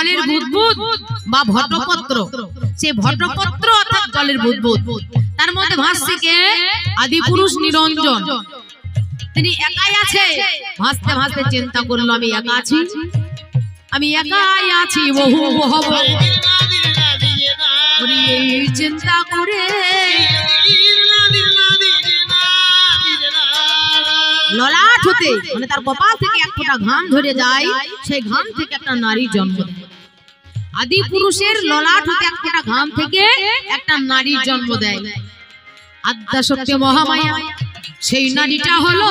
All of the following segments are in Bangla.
জলের বুদবুদ বা ভট্টপত্র, সেই ভট্টপত্র অর্থাৎ জলের বুদবুদ, তার মধ্যে ভাসছে কে? আদিপুরুষ নিরঞ্জন। তিনি একাই আছে। ভাসতে ভাসতে চিন্তা করলো আমি একা আছি, আমি একাই আছি, বহু হব। চিন্তা করে ললাট হতে মানে তার কপাল থেকে এক ফোঁটা ঘাম ঝরে যায়, সেই ঘাম থেকে একটা নারী জন্ম দেয়। আদি পুরুষের ললাট হতে এক ফোঁটা ঘাম থেকে একটা নারীর জন্ম দেয়। আদ্যা সত্য মহামায়া সেই নারীটা হলো,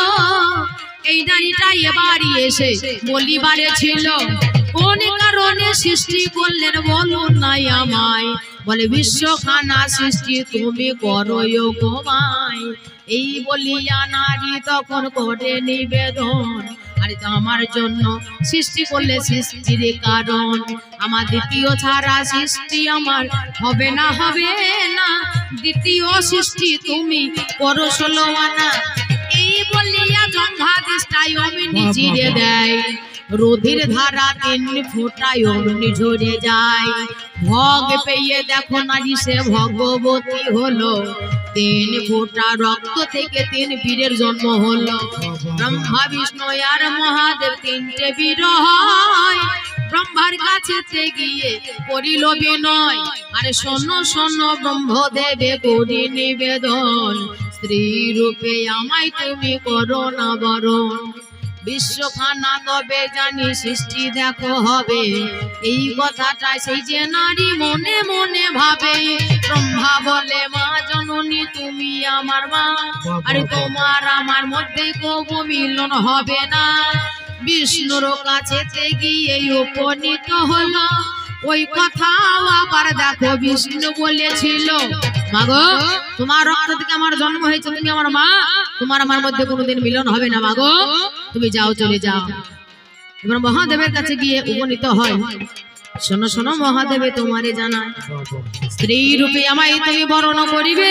এই নারীটা এবারই এসে বলিবারে ছিল, কোন কারণে সৃষ্টি করলেন বলুন নাই আমায়। বলে বিশ্বখানা সৃষ্টি তুমি করো গো মাই। এই বলিয়া নারী তখন করে নিবেদন, আরে তো আমার জন্য সৃষ্টি করলে সৃষ্টির কারণ, আমার দ্বিতীয় ছাড়া সৃষ্টি আমার হবে না, হবে না। দ্বিতীয় সৃষ্টি তুমি করো 16 আনা। এই বলিয়া জঙ্ঘাদিষ্টায় অমনি চিরে দেয়, রোধের ধারা 3 ফোঁটায় অমনি ঝরে যায়। ভগ পেয়ে দেখো নারী সে ভগবতী হলো, 3 ফোঁটা রক্ত থেকে 3 বীরের জন্ম হলো। ব্রহ্মা বিষ্ণু আর মহাদেব 3টে বীর হয়, ব্রহ্মার কাছে গিয়ে করিল বিনয়, আরে শোনো শোনো ব্রহ্মদেবে করি নিবেদন, স্ত্রী রূপে আমায় তুমি করো না বরণ। বিশ্বখানা তবে জানি সৃষ্টি দেখো হবে, এই কথাটা সেই যে নারী মনে মনে ভাবে। ব্রহ্মা বলে মা জননী তুমি আমার মা, আরে তোমার আমার মধ্যে কবু মিলন হবে না। বিষ্ণুর কাছে গিয়ে উপনীত হলো, ওই কথাও আবার দেখো বিষ্ণু বলেছিল, মাগো তোমার রক্ত থেকে আমার জন্ম হয়েছে, তুমি আমার মা, তোমার আমার মধ্যে কোনোদিন মিলন হবে না, মাগো তুমি যাও, চলে যাও। এবার মহাদেবের কাছে গিয়ে উপনীত হয়, শোনো শোনো মহাদেবে তোমারে জানায়, স্ত্রী রূপে আমায় তুমি বরণ করিবে,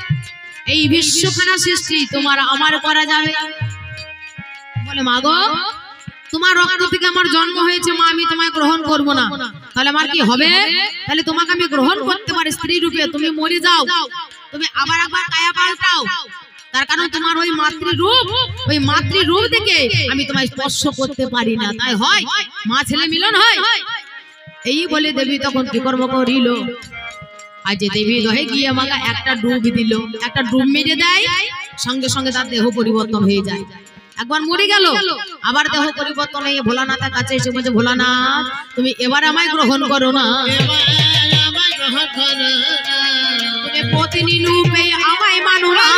এই বিশ্বখানা সৃষ্টি তোমার আমার করা যাবে। বলে মাগো তোমার রক্ত থেকে আমার জন্ম হয়েছে মা, আমি তোমায় গ্রহণ করব না, তাহলে আমার কি হবে? তাহলে তোমাকে আমি গ্রহণ করতে পারি স্ত্রী রূপে, তুমি মরে যাও, তুমি আবার আবার কায়া পাল্টাও, তার কারণ তোমার ওই মাতৃরূপ থেকে আমি তোমায় স্পর্শ করতে পারি না, তাই হয় মা ছেলে মিলন হয়। এই বলে দেবী তখন কি কর্ম করিল, আর যে দেবী দহে গিয়ে আমাকে একটা ডুব দিল, একটা ডুব মেরে দেয়, সঙ্গে সঙ্গে তার দেহ পরিবর্তন হয়ে যায়। একবার মরে গেল, আবার দেহ পরিবর্তন হয়ে ভোলানাথের কাছে এসে বলছে, ভোলানাথ তুমি এবার আমায় গ্রহণ করো না, তুমি পত্নী রূপে আমায় মানো না।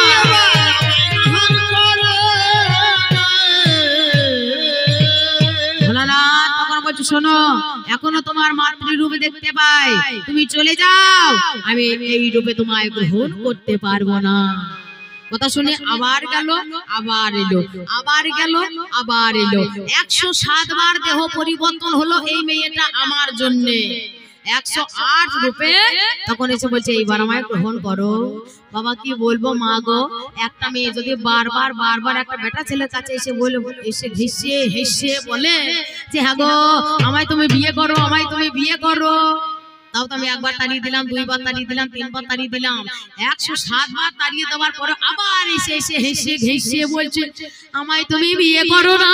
ভোলানাথ তখন বলছে, শোনো এখনো তোমার মাতৃরূপে দেখতে পাই, তুমি চলে যাও, আমি এই রূপে তোমায় গ্রহণ করতে পারবো না। কথা শুনে আবার গেল, আবার এলো, আবার গেল, আবার এলো, 107 বার দেহ পরিবর্তন হলো এই মেয়েটা আমার জন্য, 108 রূপে। তখন এসে বলছে এইবার আমায় গ্রহণ করো। বাবা কি বলবো মা গো, একটা মেয়ে যদি বারবার বারবার একটা বেটা ছেলের কাছে এসে বলে, এসে ঘেঁষে হেসে বলে যে হ্যাঁ গো আমায় তুমি বিয়ে করো, আমায় তুমি বিয়ে করো, তাও তো আমি একবার তাড়িয়ে দিলাম, 2 বার তাড়িয়ে দিলাম, 3 বার তাড়িয়ে দিলাম, 107 বার তাড়িয়ে দেওয়ার পরে আবার এসে এসে হেসে ঘেঁষে বলছে আমায় তুমি বিয়ে করো না,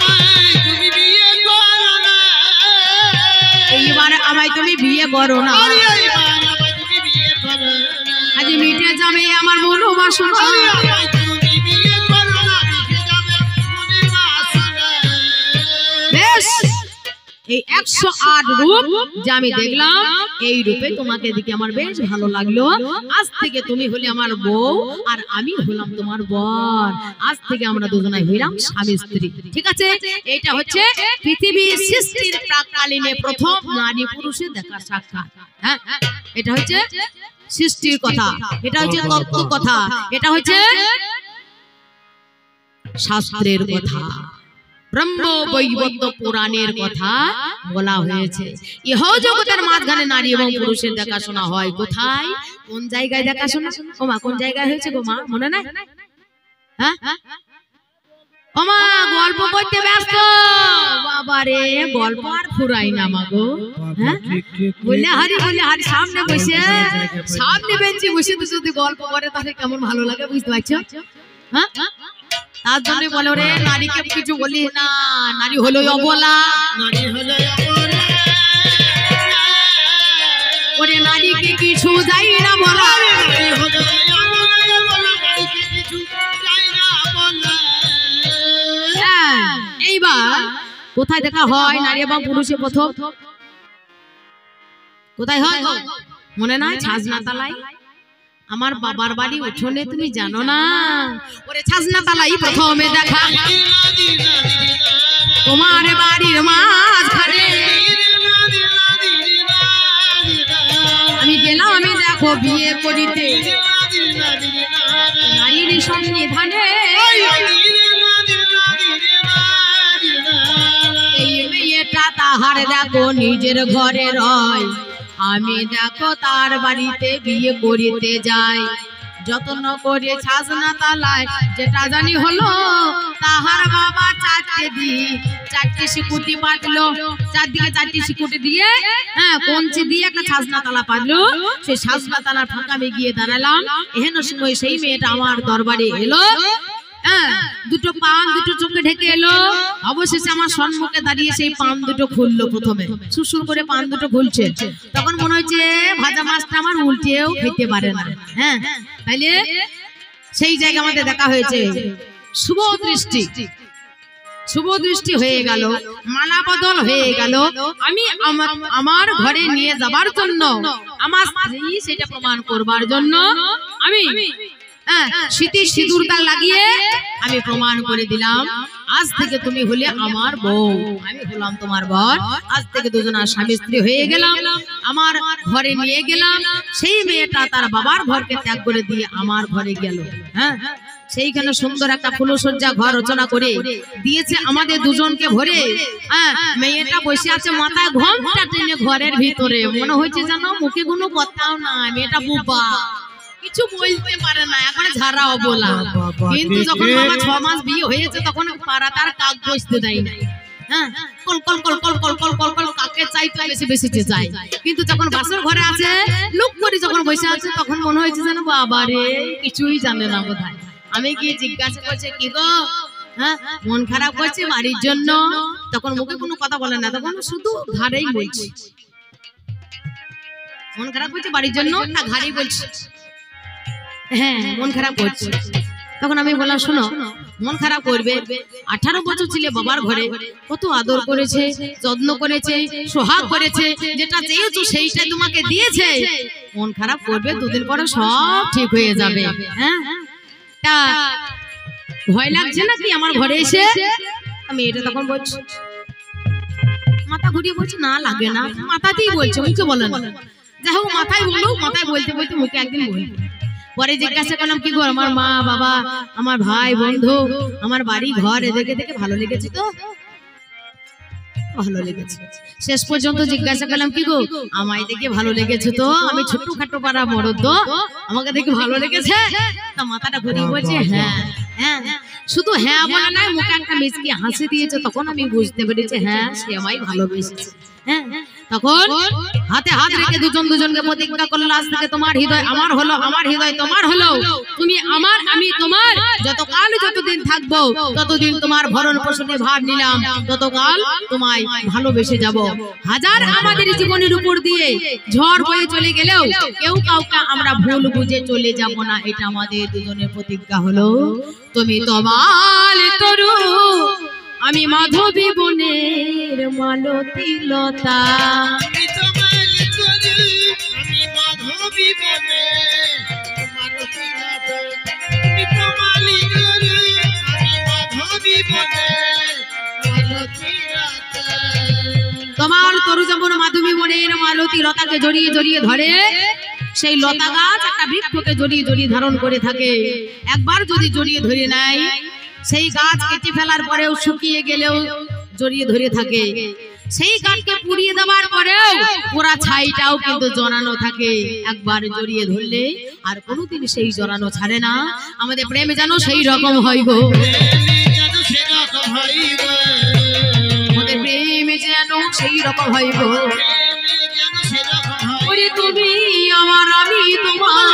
এইবার আমায় তুমি বিয়ে করো না, আজ মিটে যাবে আমার মনোবাসনা। বেশ এই 108 রূপ যে আমি দেখলাম, এই রূপে তোমাকে দেখে আমার বেশ ভালো লাগলো, আজ থেকে তুমি হলে আমার বউ আর আমি হলাম তোমার বর, আজ থেকে আমরা দুজনাই হইলাম স্বামী স্ত্রী, ঠিক আছে? এটা হচ্ছে পৃথিবী সৃষ্টির প্রাককালীনে প্রথম নারী পুরুষের দেখা সাক্ষাৎ। হ্যাঁ এটা হচ্ছে সৃষ্টির কথা, এটা হচ্ছে তত্ত্ব কথা, এটা হচ্ছে শাস্ত্রের কথা, ব্রহ্ম বৈবর্ত পুরাণের কথা বলা হয়েছে। ইহ জগতের মাঝখানে নারী এবং পুরুষের দেখাশোনা হয় কোথায়, কোন জায়গায় দেখাশোনা? ও মা কোন জায়গায় হয়েছে গো মা, মনে নাই? হ্যাঁ ও ওমা গল্প করতে ব্যস্ত বাবারে, গল্প আর ফুরাই না মাগো। হ্যাঁ বলে হারি সামনে বেঞ্চে বসে তো যদি গল্প করে তাহলে কেমন ভালো লাগে বুঝতে পারছো? হ্যাঁ তার জন্য বলে ওরে নারীকে কিছু বলি না, নারী হলো অবলা, ওরে নারীকে কিছু যাই না বলা। এইবার কোথায় দেখা হয় নারী এবং পুরুষের প্রথম? কোথায় হয় মনে নাই? ছাজনা তালাই। আমার বাবার বাড়ি উঠোনে, তুমি জানো না? ওরে ছাজনা তালাই প্রথমে দেখা তোমার বাড়ির মাঝখানে। আমি গেলাম, আমি দেখো বিয়ে করিতে নারীর সন্নিধানে। এই মেয়েটা তাহার দেখো নিজের ঘরে রয়, আমি দেখো তার বাড়িতে বিয়ে করিতে যাই। যত্ন করে ছাজনা তালায় যেটা জানি হলো, তাহার বাবা চারটে শিকুটি পাতলো, চারদিকে 4টি শিকুটি দিয়ে কঞ্চি দিয়ে একটা ছাজনা তালা পাতলো। সেই ছাজনা তালার ফাঁকা আমি গিয়ে দাঁড়ালাম। এহেন সময় সেই মেয়েটা আমার দরবারে এলো, দুটো পান দুটো চোখে ঢেকে এলো। অবশেষে আমার সম্মুখে দাঁড়িয়ে সেই পান দুটো খুললো। প্রথমে সুসুর করে পান দুটো খুলছে, তখন মনে হচ্ছে ভাজা মাছটা আমার উল্টেও খেতে পারে না। হ্যাঁ তাইলে সেই জায়গা আমাদের দেখা হয়েছে। শুভ দৃষ্টি হয়ে গেল, মালা বদল হয়ে গেল। আমি আমার ঘরে নিয়ে যাবার জন্য, আমার স্ত্রী সেটা প্রমাণ করবার জন্য আমি শীতে সিঁদুরটা লাগিয়ে আমি প্রমাণ করে দিলাম, আজ থেকে তুমি হলে আমার বউ, আমি হলাম তোমার বর। আজ থেকে দুজনা স্বামী স্ত্রী হয়ে গেলাম। আমার ঘরে নিয়ে গেলাম। সেই মেয়েটা তার বাবার ঘরকে ত্যাগ করে দিয়ে আমার ঘরে গেল। হ্যাঁ সেইখানে সুন্দর একটা ফুলসজ্জা ঘর রচনা করে দিয়েছে আমাদের দুজনকে ভরে। মেয়েটা বসে আছে, মাথায় ঘোমটা টেনে ঘরের ভিতরে। মনে হয়েছে যেন মুখে কোনো কথাও না, মেয়েটা বুবা, কিছু বলতে পারে না, একেবারে ঝাড়া অবলা। কিন্তু যখন বাবা 6 মাস বিয়ে হয়েছে তখন পাড়া তার কাক বসতে দেয় না। হ্যাঁ call call call call call call call call কাকে চাই তো বেশি চাই। কিন্তু যখন বাসর ঘরে আছে, লুক করে যখন বসে আছে, তখন মনে হয়েছে যেন বাবা রে কিছুই জানে না বোধহয়। আমি গিয়ে জিজ্ঞাসা করছে, কি গো হ্যাঁ মন খারাপ করছে বাড়ির জন্য? তখন মুখে কোনো কথা বলে না, তখন শুধু ঘাড়েই বলছে মন খারাপ করছে বাড়ির জন্য, না ঘাড়েই বলছে হ্যাঁ মন খারাপ করছে। তখন আমি বললাম, শোনো মন খারাপ করবে, 18 বছর ছিলে বাবার ঘরে, কত আদর করেছে, যত্ন করেছে, সোহাগ করেছে, যেটা চেয়েছো সেইটা তোমাকে দিয়েছে। মন খারাপ করবে, 2 দিন পরে সব ঠিক হয়ে যাবে। হ্যাঁ তা ভয় লাগছে নাকি আমার ঘরে এসে? আমি এটা তখন বলছি, মাথা ঘুরিয়ে বলছি না লাগে না, মাথাতেই বলছে, মুখে বলে না। যাই হোক মাথায় বললো, মাথায় বলতে বলতে মুখে একদিন বলবো। পরে জিজ্ঞাসা করলাম, কি গো আমার মা বাবা, আমার ভাই বন্ধু, আমার বাড়ি ঘর এদেরকে দেখে ভালো লেগেছে তো? ভালো লেগেছে। শেষ পর্যন্ত জিজ্ঞাসা করলাম, কি গো আমায় দেখে ভালো লেগেছে তো? আমি ছোটখাটো পাড়া মরদ তো, আমাকে দেখে ভালো লেগেছে? তা মাথাটা ঘুরিয়ে বলছে হ্যাঁ হ্যাঁ। শুধু হ্যাঁ বলে নাই, মুখে একটা মিষ্টি হাসি দিয়েছে। তখন আমি বুঝতে পেরেছি হ্যাঁ সে আমায় ভালোবেসেছে। হ্যাঁ তখন হাতে হাত রেখে দুজনকে প্রতিজ্ঞা করলো, আজ থেকে তোমার হৃদয় আমার হলো, আমার হৃদয় তোমার হলো, তুমি আমার আমি তোমার। যতকাল যতদিন থাকবো ততদিন তোমার ভরণ পোষণে ভার নিলাম, ততকাল তোমায় ভালোবেসে যাব। হাজার আমাদের জীবনের উপর দিয়ে ঝড় বয়ে চলে গেলেও কেউ কাউকে আমরা ভুল বুঝে চলে যাব না, এটা আমাদের দুজনের প্রতিজ্ঞা হলো। তুমি তোমার তরু, আমি মাধবী বনের মালতী লতা। তোমার তরু যেমন মাধবী বনের মালতী লতাকে জড়িয়ে জড়িয়ে ধরে, সেই লতা গাছ একটা বৃক্ষকে জড়িয়ে জড়িয়ে ধারণ করে থাকে। একবার যদি জড়িয়ে ধরে নেয়, সেই গাছ কেটে ফেলার পরেও শুকিয়ে গেলেও জড়িয়ে ধরে থাকে। সেই গাছকে পুড়িয়ে দেওয়ার পরেও পুরা ছাইটাও কিন্তু জড়ানো থাকে। একবার জড়িয়ে ধরলে আর কোনোদিন সেই জড়ানো ছাড়ে না। আমাদের প্রেম যেন সেই রকম হয় গো। আমাদের প্রেম যেন সেই রকম হয় গো, ওরে তুমি আমার আমি তোমার।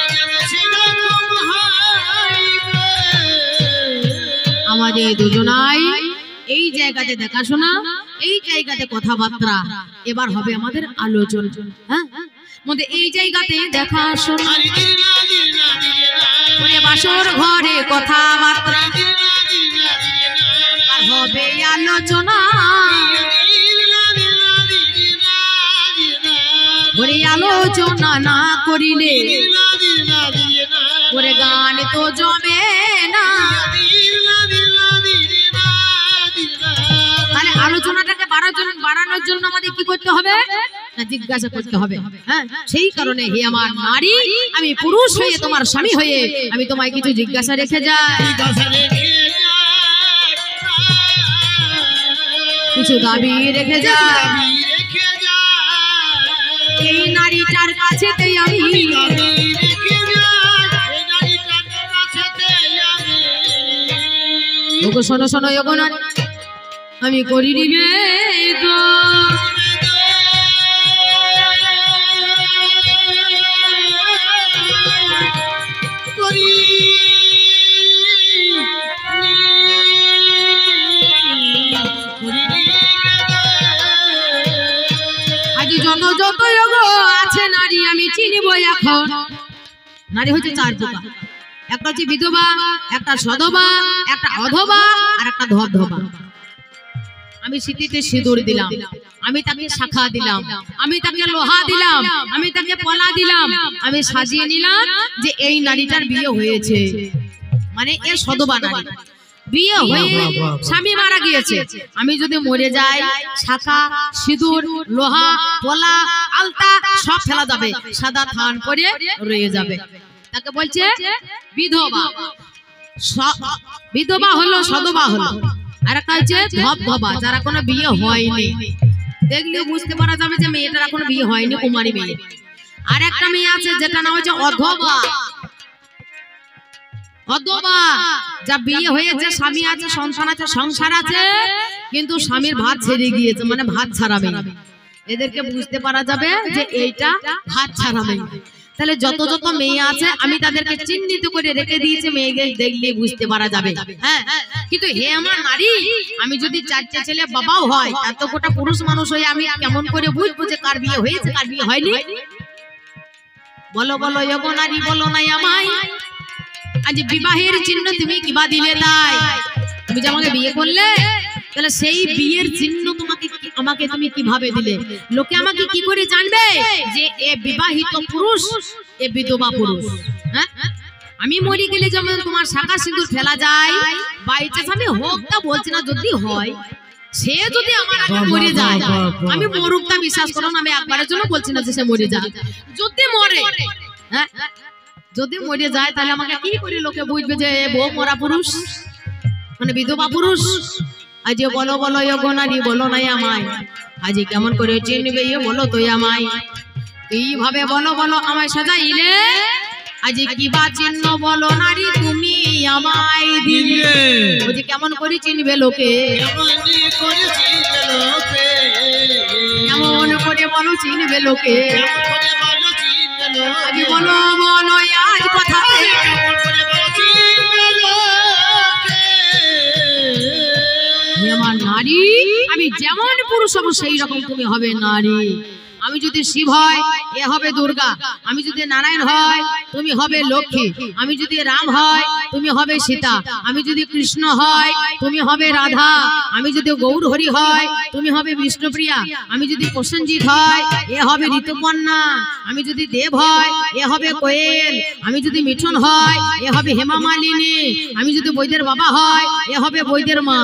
আমাদের দুজনাই এই জায়গাতে দেখাশোনা, এই জায়গাতে কথাবার্তা, এবার হবে আমাদের আলোচনা। হ্যাঁ, মধ্যে এই জায়গাতে দেখাশোনা, বাসর ঘরে কথাবার্তা, হবে আলোচনা। ওরে আলোচনা না করিলে ওরে গান তো জমে না। তাহলে আলোচনাটাকে বাড়ানোর জন্য আমাদের কি করতে হবে? জিজ্ঞাসা করতে হবে। হ্যাঁ, সেই কারণে হে আমার নারী, আমি পুরুষ হয়ে তোমার স্বামী হয়ে আমি তোমায় কিছু জিজ্ঞাসা রেখে যাই, কিছু দাবি রেখে যাই। এই নারীটার কাছেতেই আমি শোনো শোনো আমি করি নিবেদন, যত যত আছে নারী আমি চিনিব এখন। নারী হচ্ছে চার প্রকার, একটা হচ্ছে বিধবা, একটা সধবা, একটা অধবা, আর একটা ধবধবা। আমি সিটিতে সিঁদুর দিলাম, আমি তাকে শাখা দিলাম, আমি তাকে লোহা দিলাম, আমি তাকে পলা দিলাম, আমি সাজিয়ে নিলাম যে এই নারীটার বিয়ে হয়েছে, মানে এ সধবা নারী। বিয়ে হয়ে স্বামী মারা গিয়েছে, আমি যদি মরে যাই শাখা সিঁদুর লোহা পলা আলতা সব ফেলা যাবে, সাদা থান করে রয়ে যাবে, তাকে বলছে বিধবা। বিধবা হলো সধবা হলো, আর একটা হচ্ছে ধবধবা, যারা কোনো বিয়ে হয়নি, দেখলে বুঝতে পারা যাবে যে মেয়েটার এখনো বিয়ে হয়নি, কুমারী মেয়ে। আর একটা মেয়ে আছে যেটা নাম হচ্ছে অধবা। অধবা যা বিয়ে হয়েছে, স্বামী আছে, সন্তান আছে, সংসার আছে, কিন্তু স্বামীর ভাত ছেড়ে গিয়েছে, মানে ভাত ছাড়া মেয়ে। এদেরকে বুঝতে পারা যাবে যে এইটা ভাত ছাড়া মেয়ে। তাহলে যত যত মেয়ে আছে আমি তাদেরকে চিহ্নিত করে রেখে দিয়েছি, মেয়েকে দেখলে বুঝতে পারা যাবে। হ্যাঁ, কিন্তু হে আমার নারী, আমি যদি চারটে ছেলে বাবাও হয়, এত গোটা পুরুষ মানুষ হয়ে আমি কেমন করে বুঝবো যে কার বিয়ে হয়েছে কার বিয়ে হয়নি? বলো বলো ওগো নারী, বলো নাই আমায়, আজ বিবাহের চিহ্ন তুমি কিবা দিলে? তাই তুমি যে আমাকে বিয়ে করলে, তাহলে সেই বিয়ের চিহ্ন তোমাকে আমাকে তুমি কিভাবে দিলে? লোকে আমাকে কি করে জানবে যে এ বিবাহিত পুরুষ, এ বিধবা পুরুষ? হ্যাঁ, আমি মরে গেলে যেমন তোমার শাখা সিঁদুর ফেলা যায়, বাইচান্স আমি হোক তা বলছি না, যদি হয় সে যদি আমার আগে মরে যায়, আমি মরুক তা বিশ্বাস করো না, আমি একবারের জন্য বলছি না যে সে মরে যায়। যদি মরে, হ্যাঁ যদি মরে যায়, তাহলে আমাকে কি করে লোকে বুঝবে যে বউ মরা পুরুষ, মানে বিধবা পুরুষ? আজ বলো বলো ওগো নারী, বলো নাই আমায়, আজ কেমন করে চিনবে বলো তো আমায়? এইভাবে বলো বলো আমায় সাজাইলে, আজ কিবা চিহ্ন বলো নারী তুমি আমায় দিলে? ওই যে কেমন করে চিনবে লোকে, কেমন করে বলো চিনবে লোকে? আজ বলো বলো আজ কথা আমার নারী, আমি যেমন পুরুষ হব সেই রকম তুমি হবে নারী। আমি যদি শিব হয় এ হবে দুর্গা, আমি যদি নারায়ণ হয় তুমি হবে লক্ষ্মী, আমি যদি রাম হয় তুমি হবে সীতা, আমি যদি কৃষ্ণ হয় তুমি হবে রাধা, আমি যদি গৌর হরি হয় তুমি হবে বিষ্ণুপ্রিয়া, আমি যদি প্রসেনজিৎ হয় এ হবে ঋতুপর্ণা, আমি যদি দেব হয় এ হবে কোয়েল, আমি যদি মিঠুন হয় এ হবে হেমা মালিনী, আমি যদি বৈদের বাবা হয় এ হবে বৈদের মা।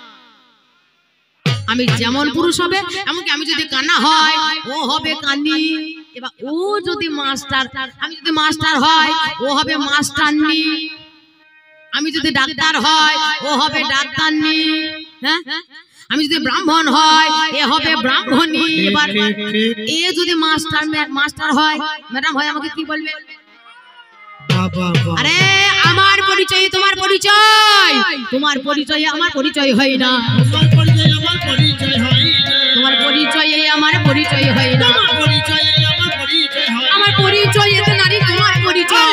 আমি যেমন পুরুষ হবে, এমনকি আমি যদি কান্না হয় ও হবে কান্নি, এবার ও যদি মাস্টার, আমি যদি মাস্টার হয় ও হবে মাস্টারনি, আমি যদি ডাক্তার হয় ও হবে ডাক্তারনি, হ্যাঁ আমি যদি ব্রাহ্মণ হয় এ হবে ব্রাহ্মণী। এবার এ যদি মাস্টার হয় ম্যাডাম হয়, আমাকে কি বলবে? আরে আমার পরিচয় তোমার পরিচয়, তোমার পরিচয় আমার পরিচয় হয় না, তোমার পরিচয় আমার পরিচয় হয় না, আমার পরিচয় এতে নারী তোমার পরিচয়।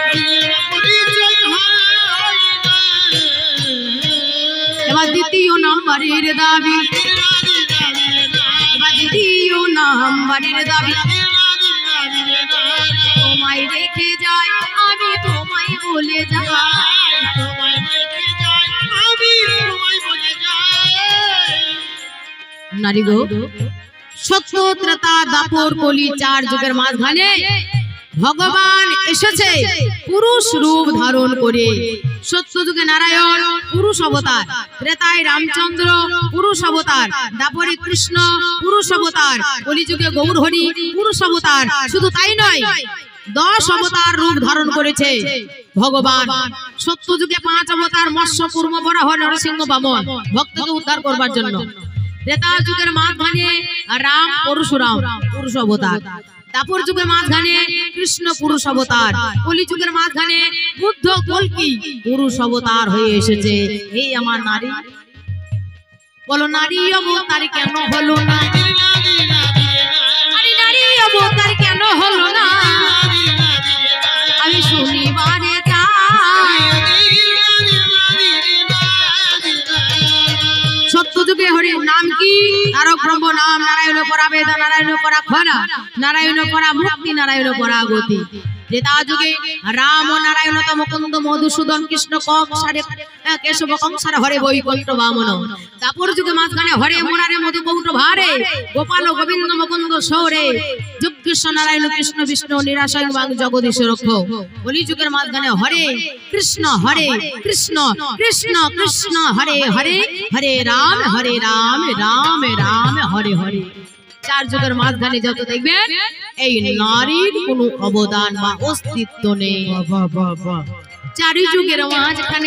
এবার দ্বিতীয় নাম্বারের দাবি, এবার দ্বিতীয় নাম্বারের দাবি, তোমায় রেখে যাই আমি তোমায় বলে যাই, নারী গো সত্য ত্রেতা দাপর কলি চার যুগের মাঝখানে ভগবান এসেছে পুরুষ রূপ ধারণ করে। সত্য যুগে নারায়ণ পুরুষ অবতার, ত্রেতায় রামচন্দ্র পুরুষ অবতার, দাপরে কৃষ্ণ পুরুষ অবতার, কলিযুগে গৌরহরি পুরুষ অবতার। শুধু তাই নয়, 10 অবতার রূপ ধারণ করেছে ভগবান। সত্য যুগে 5 অবতার, মৎস্য কুর্ম বরাহ নরসিংহ বামন, ভক্তকে উদ্ধার করবার জন্য। ত্রেতা যুগের মাঝখানে রাম পরশুরাম পুরুষ অবতার, দাপর যুগের মাঝখানে কৃষ্ণ পুরুষ অবতার, কলি যুগের মাঝখানে বুদ্ধ কল্কি পুরুষ অবতার হয়ে এসেছে। এই আমার নারী, বলো নারী অবতার কেন হলো না, নারী অবতার কেন হলো না, আমি শনিবারে যাই। সত্য যুগে হরির নাম কি? তারক ব্রহ্ম নাম, নারায়ণ পরা বেদ, নারায়ণ পরা খরা, নারায়ণ পরা মুক্তি, নারায়ণ পরা গতি। ত্রেতা যুগে রাম ও নারায়ণ মুকুন্দ মধুসূদন কৃষ্ণ কংসারে কেশব কংসার হরে বৈকুণ্ঠ বামন। দাপর যুগে মাঝখানে হরে মুরারে মধু কৌট ভারে, গোপাল গোবিন্দ মুকুন্দ সৌরে, যুগ কৃষ্ণ নারায়ণ কৃষ্ণ বিষ্ণু নিরাশয় বাং জগদীশ রক্ষ। কলি যুগের মাঝখানে হরে কৃষ্ণ কৃষ্ণ কৃষ্ণ হরে হরে, হরে রাম রাম রাম হরে হরে। 4 যুগের মাঝখানে যত দেখবেন এই নারীর কোনো অবদান বা অস্তিত্ব নেই। 4 যুগের মাঝখানে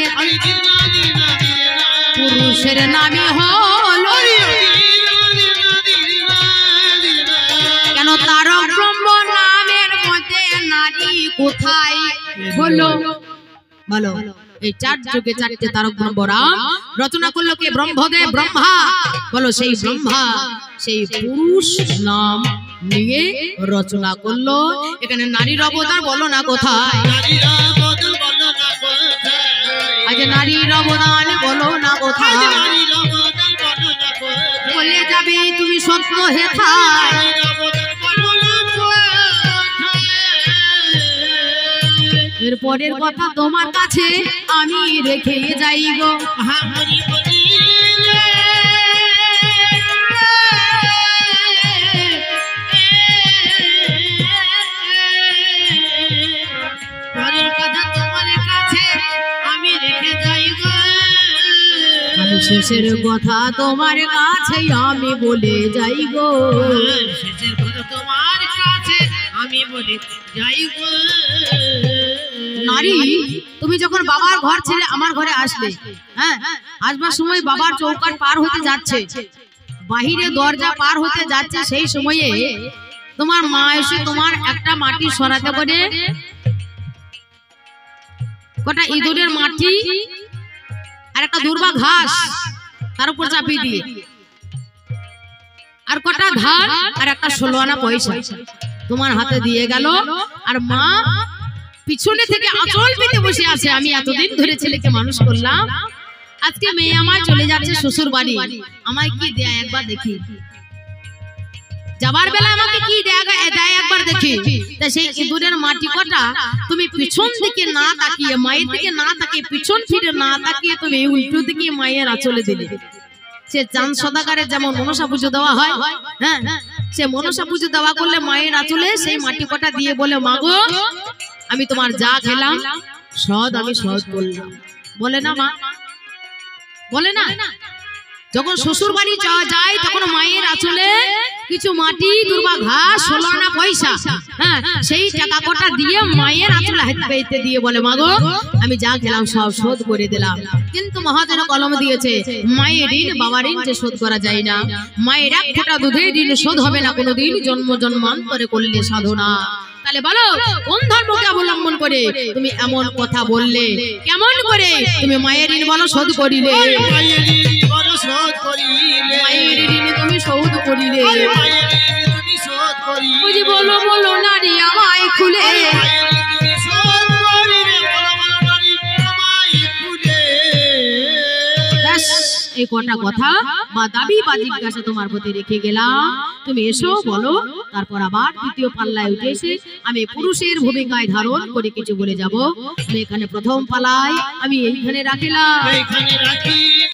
পুরুষের নামে হলো কেন? তারক ব্রহ্ম নামের মধ্যে নারী কোথায় হলো বলো? এই 4 যুগে 4টে তারক ব্রহ্ম রাম রচনা করলো কে? ব্রহ্মদেব ব্রহ্মা। বলো সেই ব্রহ্মা সেই পুরুষ নাম নিয়ে রচনা করলো। এখানে নারীর অবদান বলো না কোথায়? আজ নারীর অবদান বলো না কোথায়? বলে যাবে তুমি সত্য হেথায়, এরপরের কথা তোমার কাছে আমি রেখে যাই গো। শেষের কথা তোমার কাছে আমি বলে যাই গো, শেষের কথা তোমার কাছে আমি বলে যাই গো। নারী তুমি যখন বাবার ঘর ছেড়ে আমার ঘরে আসলে, হ্যাঁ আসবার সময় বাবার চৌকাঠ পার হতে যাচ্ছে, বাহিরে দরজা পার হতে যাচ্ছে, সেই সময়ে তোমার মা এসে তোমার একটা মাটি সরাতে করে কটা ইঁদুরের মাটি আর একটা দুর্বা ঘাস তার উপর চাপিয়ে দিয়ে, আর কটা ধান আর একটা 16 আনা পয়সা তোমার হাতে দিয়ে গেল। আর মা পিছনে থেকে আঁচল পেতে বসে আছে, আমি এতদিন ধরে ছেলেকে মানুষ করলাম, আজকে মেয়ে আমার চলে যাচ্ছে শ্বশুর বাড়ি, আমায় কি দেয় একবার দেখি, যাবার বেলা আমাকে কি দেয় একবার দেখি। তা সেই ইঁদুরের মাটি কটা তুমি পিছন দিকে না তাকিয়ে, মায়ের দিকে না তাকিয়ে, পিছন ফিরে না তাকিয়ে তুমি উল্টো দিকে মায়ের আঁচলে দিলে। সে চাঁদ সদাগারের যেমন মনসা পুজো দেওয়া হয়, হ্যাঁ সে মনসা পুজো দেওয়া করলে মায়ের আঁচলে সেই মাটি কটা দিয়ে বলে, মাগো আমি তোমার যা খেলাম সদ আমি সদ করলাম। বলে না মা? বলে না? যখন শ্বশুর বাড়ি যায় তখন মায়ের আঁচলে কিছু মাটি দুর্বা ঘাস 16 আনা পয়সা, হ্যাঁ সেই টাকা কটা দিয়ে মায়ের আঁচলে হাত পেতে দিয়ে বলে, মাগো আমি যা খেলাম সব শোধ করে দিলাম। কিন্তু মহাজন কলম দিয়েছে, মায়ের ঋণ বাবার ঋণ যে শোধ করা যায় না, মায়ের 1 ফোঁটা দুধের ঋণ শোধ হবে না কোনোদিন, জন্ম জন্মান্তরে করলে সাধনা। তাহলে বলো কোন ধর্মকে অবলম্বন করে তুমি এমন কথা বললে? কেমন করে তুমি মায়ের ঋণ বলো শোধ করিলে? মায়ের ঋণ বলো শোধ করিলে, মায়ের ঋণ তুমি শোধ করিলে। মায়ের ঋণ তুমি শোধ করিলে, বুঝি বলো বলো নারী আমায় খুলে। মায়ের ঋণ তুমি শোধ করিলে, বলো বলো নারী আমায় খুলে। ব্যাস এই কটা কথা বা দাবি বা জিজ্ঞাসা তোমার প্রতি রেখে গেলাম, তুমি এসো বলো। তারপর আবার দ্বিতীয় পাল্লায় উঠে এসে আমি পুরুষের ভূমিকায় ধারণ করে কিছু বলে যাব। আমি এখানে প্রথম পালায় আমি এইখানে রাখিলাম। এইখানে রাখি।